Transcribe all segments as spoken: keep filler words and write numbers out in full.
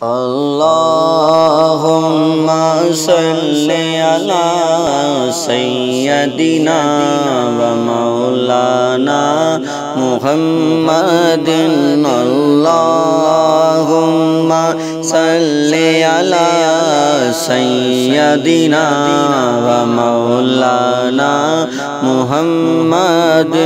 اللهم صل على سيدنا ومولانا محمد اللهم صل على سيدنا ومولانا محمد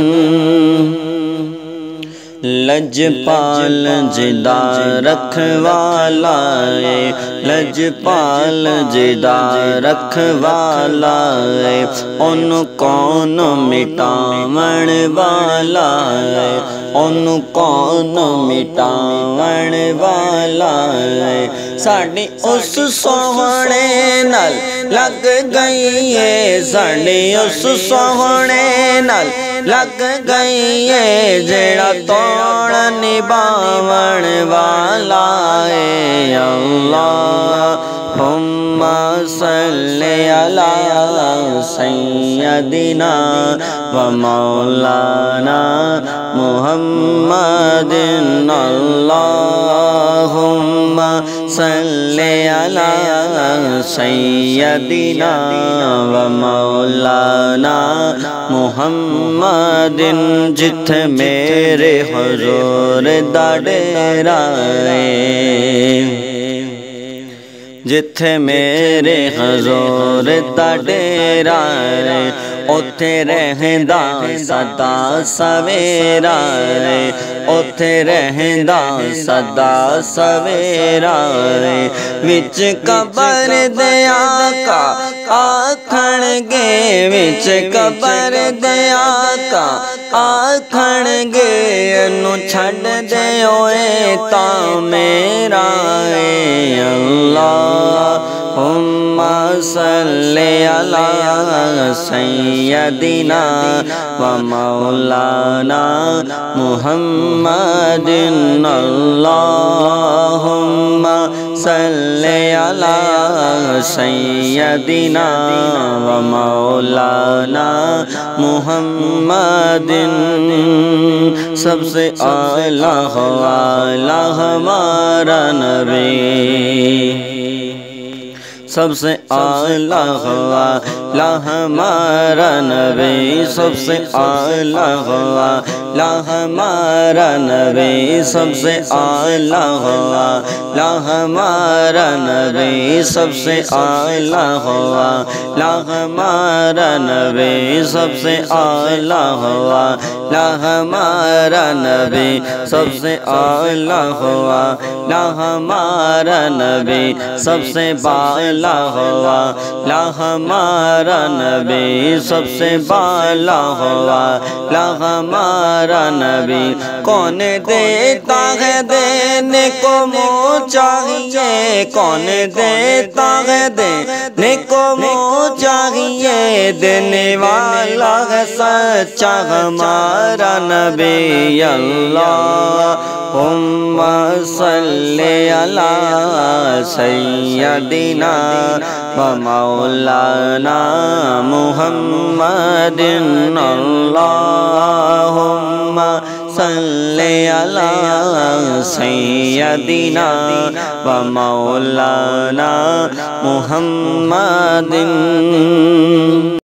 لجپال جدا رکھوالا اے لجپال جدا رکھوالا اے ان کون مٹاون والا اے ان کون مٹاون والا اے ساڈی اس سوہنے نال لگ گئی ہے ساڈی اس سوہنے نال لگ گئی ہے جیڑا توڑ نباون والا ہے اللہم صل علی سیدنا و مولانا محمد اللہم صل علی سیدنا و مولانا محمد جت میرے حضور دا ڈیرا ہے جتھے میرے حضور دا ڈیرا ہے اوتھے رہندا سدا سویرا ہے اوتھے رہندا سدا سویرا ہے وچ قبر دے آقا آکھن گے وچ قبر دے آقا آکھن گے انو چھڈ دے اوے تاں میرا اے اللہم صل علی سیدنا و مولانا محمد اللہم صل علی سیدنا و مولانا محمد سب سے اعلیٰ اعلیٰ ہمارا نبی سب سے اعلیٰ اعلیٰ ہمارا نبی سب سے اعلیٰ اعلیٰ ہمارا نبی سب سے اعلیٰ اعلیٰ ہمارا نبی سب سے اعلیٰ اعلیٰ ہمارا نبی سب سے اعلیٰ اعلیٰ ہمارا نبی سب سے اعلیٰ اعلیٰ ہمارا نبی سب سے بالا ہوا لا ہمارا نبی سب سے بالا ہوا لا ہمارا نبی کون دیتا ہے دینے کو منہ چاہیے کون دیتا ہے دینے کو منہ چاہیے دینے والا ہے سچا ہمارا نبی اللہم صل علی سیدنا و مولانا محمد اللہم صل علی سیدنا و مولانا محمد